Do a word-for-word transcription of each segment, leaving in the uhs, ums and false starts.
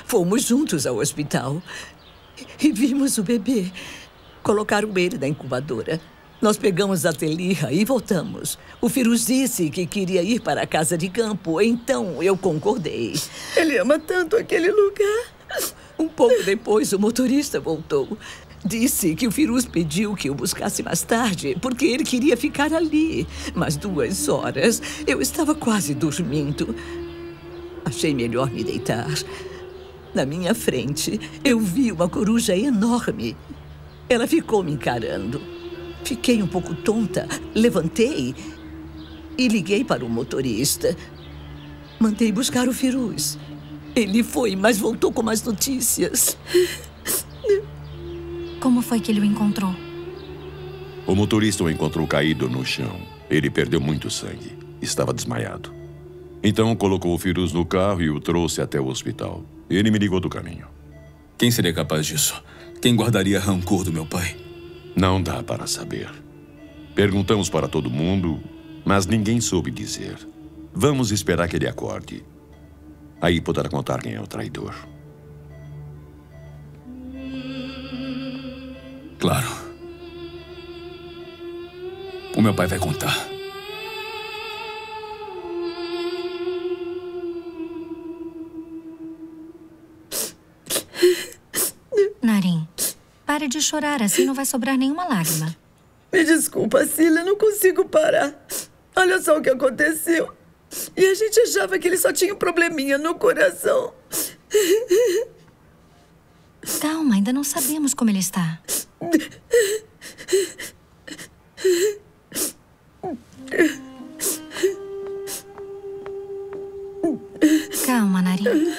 Fomos juntos ao hospital e vimos o bebê. Colocaram ele na incubadora. Nós pegamos a Teliha e voltamos. O Firuz disse que queria ir para a casa de campo, então eu concordei. Ele ama tanto aquele lugar. Um pouco depois, o motorista voltou. Disse que o Firuz pediu que o buscasse mais tarde, porque ele queria ficar ali. Mas duas horas, eu estava quase dormindo. Achei melhor me deitar. Na minha frente, eu vi uma coruja enorme. Ela ficou me encarando. Fiquei um pouco tonta, levantei e liguei para o motorista. Mandei buscar o Firuz. Ele foi, mas voltou com mais notícias. Como foi que ele o encontrou? O motorista o encontrou caído no chão. Ele perdeu muito sangue. Estava desmaiado. Então colocou o Firuz no carro e o trouxe até o hospital. Ele me ligou do caminho. Quem seria capaz disso? Quem guardaria rancor do meu pai? Não dá para saber. Perguntamos para todo mundo, mas ninguém soube dizer. Vamos esperar que ele acorde. Aí poderá contar quem é o traidor. Claro. O meu pai vai contar. Naren, pare de chorar, assim não vai sobrar nenhuma lágrima. Me desculpa, Cília, não consigo parar. Olha só o que aconteceu. E a gente achava que ele só tinha um probleminha no coração. Calma, ainda não sabemos como ele está. Calma, Naren.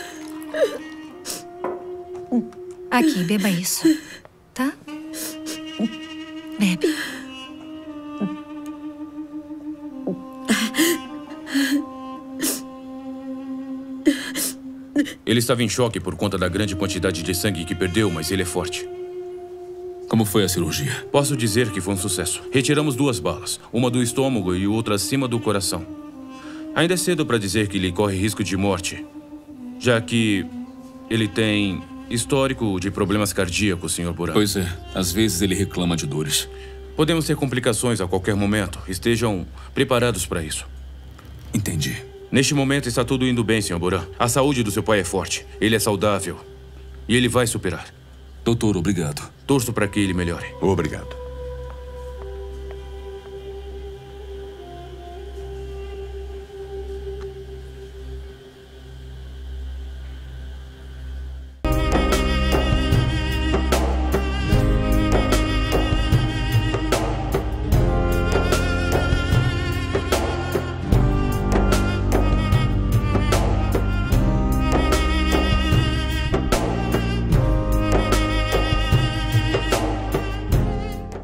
Aqui, beba isso, tá? Bebe. Ele estava em choque por conta da grande quantidade de sangue que perdeu, mas ele é forte. Como foi a cirurgia? Posso dizer que foi um sucesso. Retiramos duas balas, uma do estômago e outra acima do coração. Ainda é cedo para dizer que ele corre risco de morte, já que ele tem histórico de problemas cardíacos, senhor Burak. Pois é, às vezes ele reclama de dores. Podemos ter complicações a qualquer momento. Estejam preparados para isso. Entendi. Neste momento está tudo indo bem, senhor Burak. A saúde do seu pai é forte. Ele é saudável. E ele vai superar. Doutor, obrigado. Torço para que ele melhore. Obrigado.